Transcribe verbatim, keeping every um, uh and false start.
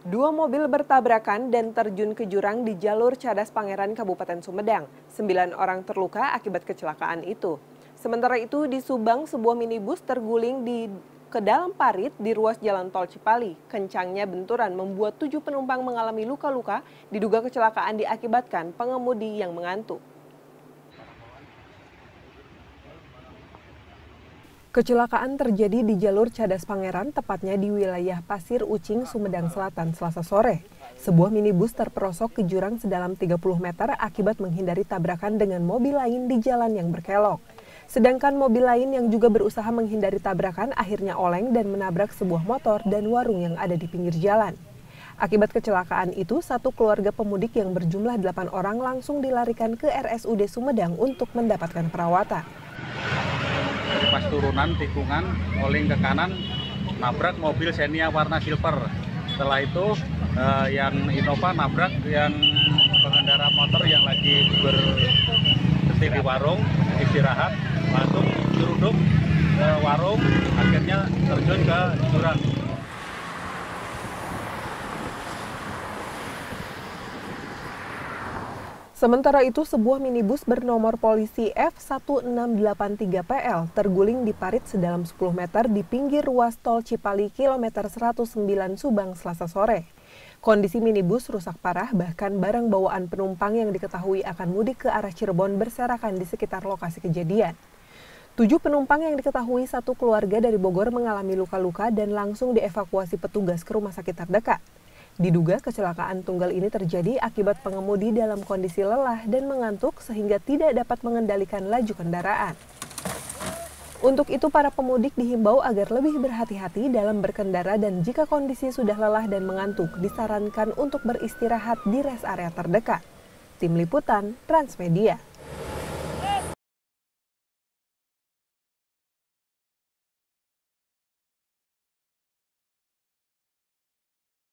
Dua mobil bertabrakan dan terjun ke jurang di jalur Cadas Pangeran Kabupaten Sumedang. Sembilan orang terluka akibat kecelakaan itu. Sementara itu di Subang, sebuah minibus terguling di ke dalam parit di ruas jalan tol Cipali. Kencangnya benturan membuat tujuh penumpang mengalami luka-luka, diduga kecelakaan diakibatkan pengemudi yang mengantuk. Kecelakaan terjadi di jalur Cadas Pangeran, tepatnya di wilayah Pasir Ucing, Sumedang Selatan, Selasa sore. Sebuah minibus terperosok ke jurang sedalam tiga puluh meter akibat menghindari tabrakan dengan mobil lain di jalan yang berkelok. Sedangkan mobil lain yang juga berusaha menghindari tabrakan akhirnya oleng dan menabrak sebuah motor dan warung yang ada di pinggir jalan. Akibat kecelakaan itu, satu keluarga pemudik yang berjumlah delapan orang langsung dilarikan ke R S U D Sumedang untuk mendapatkan perawatan. Pas turunan tikungan oleng ke kanan nabrak mobil Xenia warna silver. Setelah itu eh, yang Innova nabrak yang pengendara motor yang lagi berhenti di warung istirahat, langsung diruduk ke warung, akhirnya terjun ke jurang. Sementara itu, sebuah minibus bernomor polisi F satu enam delapan tiga P L terguling di parit sedalam sepuluh meter di pinggir ruas tol Cipali kilometer seratus sembilan Subang Selasa sore. Kondisi minibus rusak parah, bahkan barang bawaan penumpang yang diketahui akan mudik ke arah Cirebon berserakan di sekitar lokasi kejadian. Tujuh penumpang yang diketahui satu keluarga dari Bogor mengalami luka-luka dan langsung dievakuasi petugas ke rumah sakit terdekat. Diduga kecelakaan tunggal ini terjadi akibat pengemudi dalam kondisi lelah dan mengantuk sehingga tidak dapat mengendalikan laju kendaraan. Untuk itu para pemudik dihimbau agar lebih berhati-hati dalam berkendara dan jika kondisi sudah lelah dan mengantuk disarankan untuk beristirahat di rest area terdekat. Tim Liputan Transmedia.